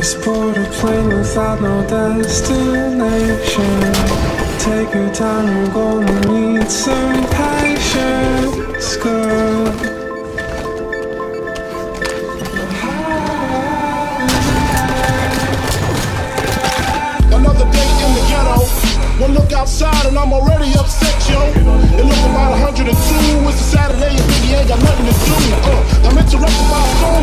Let's board a plane without no destination. Take your time, we're gonna need some patience, girl. Another day in the ghetto. One look outside and I'm already upset, yo. It look about 102. It's a Saturday and Biggie ain't got nothing to do. I'm interrupted by a phone